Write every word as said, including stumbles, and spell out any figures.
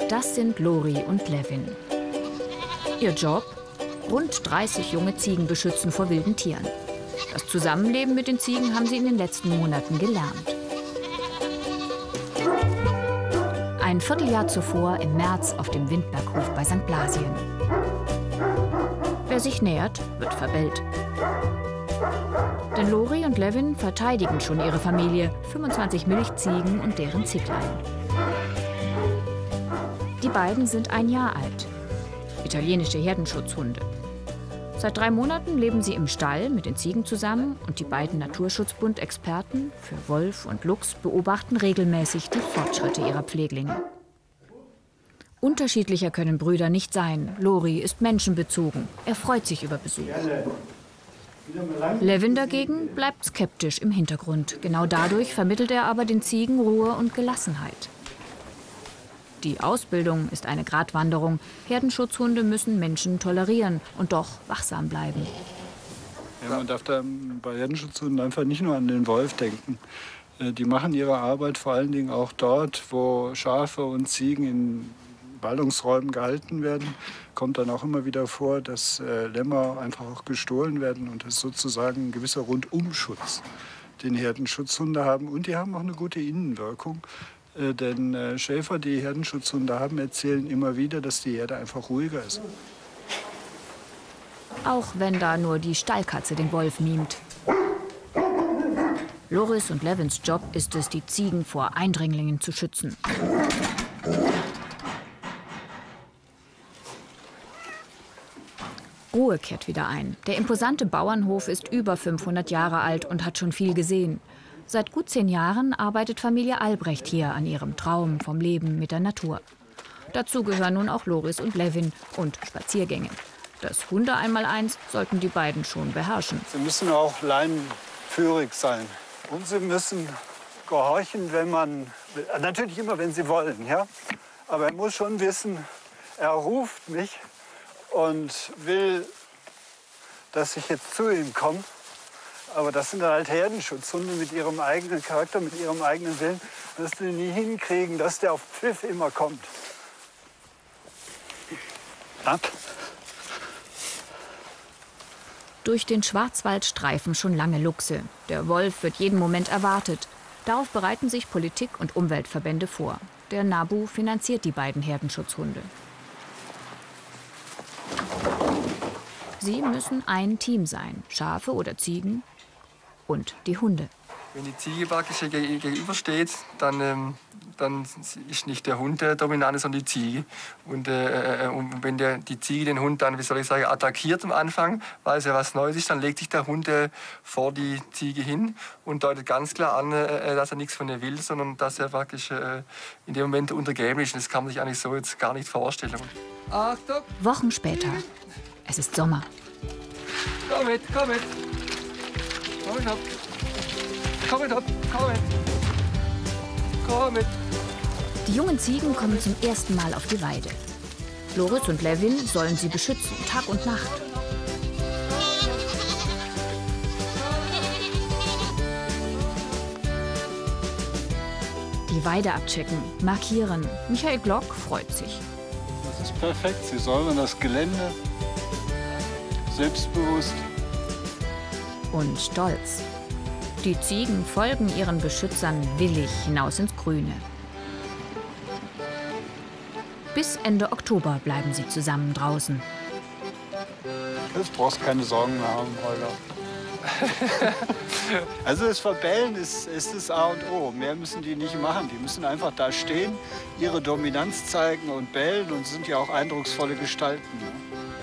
Das sind Lori und Levin. Ihr Job? Rund dreißig junge Ziegen beschützen vor wilden Tieren. Das Zusammenleben mit den Ziegen haben sie in den letzten Monaten gelernt. Ein Vierteljahr zuvor, im März, auf dem Windberghof bei Sankt Blasien. Wer sich nähert, wird verbellt. Denn Lori und Levin verteidigen schon ihre Familie, fünfundzwanzig Milchziegen und deren Zicklein. Die beiden sind ein Jahr alt. Italienische Herdenschutzhunde. Seit drei Monaten leben sie im Stall mit den Ziegen zusammen und die beiden Naturschutzbund-Experten für Wolf und Luchs beobachten regelmäßig die Fortschritte ihrer Pfleglinge. Unterschiedlicher können Brüder nicht sein. Lori ist menschenbezogen. Er freut sich über Besuch. Levin dagegen bleibt skeptisch im Hintergrund. Genau dadurch vermittelt er aber den Ziegen Ruhe und Gelassenheit. Die Ausbildung ist eine Gratwanderung. Herdenschutzhunde müssen Menschen tolerieren und doch wachsam bleiben. Ja, man darf da bei Herdenschutzhunden einfach nicht nur an den Wolf denken. Die machen ihre Arbeit vor allen Dingen auch dort, wo Schafe und Ziegen in Ballungsräumen gehalten werden. Kommt dann auch immer wieder vor, dass äh, Lämmer einfach auch gestohlen werden. Und das ist sozusagen ein gewisser Rundumschutz, den Herdenschutzhunde haben. Und die haben auch eine gute Innenwirkung. Äh, denn äh, Schäfer, die Herdenschutzhunde haben, erzählen immer wieder, dass die Herde einfach ruhiger ist. Auch wenn da nur die Stallkatze den Wolf mimt. Loris und Levins Job ist es, die Ziegen vor Eindringlingen zu schützen. Ruhe kehrt wieder ein. Der imposante Bauernhof ist über fünfhundert Jahre alt und hat schon viel gesehen. Seit gut zehn Jahren arbeitet Familie Albrecht hier an ihrem Traum vom Leben mit der Natur. Dazu gehören nun auch Loris und Levin und Spaziergänge. Das Hunde-Einmaleins sollten die beiden schon beherrschen. Sie müssen auch leinenführig sein. Und sie müssen gehorchen, wenn man, natürlich immer, wenn sie wollen, ja. Aber er muss schon wissen, er ruft mich und will, dass ich jetzt zu ihm komme. Aber das sind dann halt Herdenschutzhunde mit ihrem eigenen Charakter, mit ihrem eigenen Willen. Das die nie hinkriegen, dass der auf Pfiff immer kommt. Ab. Durch den Schwarzwald streifen schon lange Luchse. Der Wolf wird jeden Moment erwartet. Darauf bereiten sich Politik und Umweltverbände vor. Der NABU finanziert die beiden Herdenschutzhunde. Sie müssen ein Team sein, Schafe oder Ziegen und die Hunde. Wenn die Ziege praktisch gegenübersteht, dann, ähm, dann ist nicht der Hund der Dominante, sondern die Ziege. Und, äh, und wenn der, die Ziege den Hund dann, wie soll ich sagen, attackiert am Anfang, weil es ja was Neues ist, dann legt sich der Hund äh, vor die Ziege hin und deutet ganz klar an, äh, dass er nichts von ihr will, sondern dass er praktisch äh, in dem Moment untergeben ist. Und das kann man sich eigentlich so jetzt gar nicht vorstellen. Achtung! Wochen später. Es ist Sommer. Komm mit, komm mit. Komm mit, hopp. Komm mit, hopp. Komm mit. Komm mit. Die jungen Ziegen kommen zum ersten Mal auf die Weide. Loris und Levin sollen sie beschützen, Tag und Nacht. Die Weide abchecken, markieren. Michael Glock freut sich. Das ist perfekt. Sie säubern das Gelände. Selbstbewusst. Und stolz. Die Ziegen folgen ihren Beschützern willig hinaus ins Grüne. Bis Ende Oktober bleiben sie zusammen draußen. Jetzt brauchst du keine Sorgen mehr haben, Holger. Also das Verbellen ist, ist das A und O. Mehr müssen die nicht machen. Die müssen einfach da stehen, ihre Dominanz zeigen und bellen und sind ja auch eindrucksvolle Gestalten. Ne?